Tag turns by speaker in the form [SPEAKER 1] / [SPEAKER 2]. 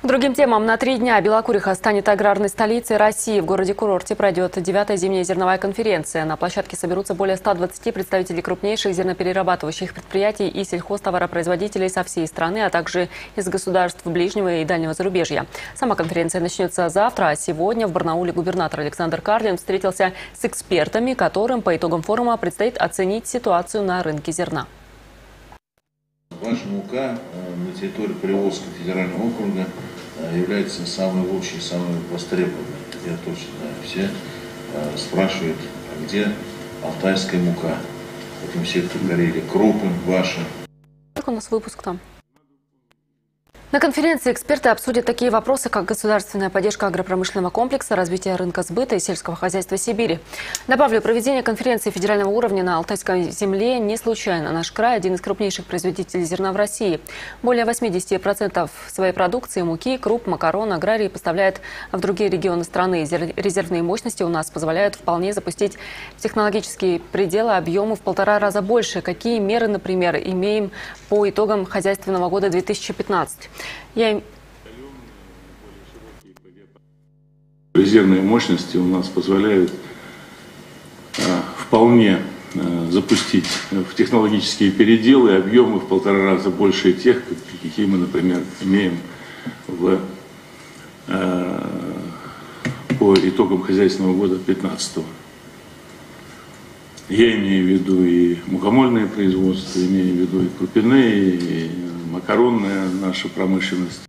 [SPEAKER 1] К другим темам. На 3 дня Белокуриха станет аграрной столицей России. В городе-курорте пройдет 9-я зимняя зерновая конференция. На площадке соберутся более 120 представителей крупнейших зерноперерабатывающих предприятий и сельхозтоваропроизводителей со всей страны, а также из государств ближнего и дальнего зарубежья. Сама конференция начнется завтра, а сегодня в Барнауле губернатор Александр Карлин встретился с экспертами, которым по итогам форума предстоит оценить ситуацию на рынке зерна.
[SPEAKER 2] Ваша мука на территории Приволжского федерального округа является самой лучшей, самой востребованной. Я точно знаю. Все спрашивают, а где алтайская мука? В этом секторе Карелии. Крупы ваши.
[SPEAKER 1] Как у нас выпуск там? На конференции эксперты обсудят такие вопросы, как государственная поддержка агропромышленного комплекса, развитие рынка сбыта и сельского хозяйства Сибири. Добавлю, проведение конференции федерального уровня на Алтайской земле не случайно. Наш край – один из крупнейших производителей зерна в России. Более 80% своей продукции – муки, круп, макарон, аграрии – поставляет в другие регионы страны. Резервные мощности у нас позволяют вполне запустить технологические пределы объема в 1,5 раза больше. Какие меры, например, имеем по итогам хозяйственного года 2015?
[SPEAKER 3] Резервные мощности у нас позволяют вполне запустить в технологические переделы объемы в 1,5 раза больше тех, какие мы, например, имеем по итогам хозяйственного года 2015. Я имею в виду и мукомольное производство, имею в виду и крупяные, и макаронная наша промышленность.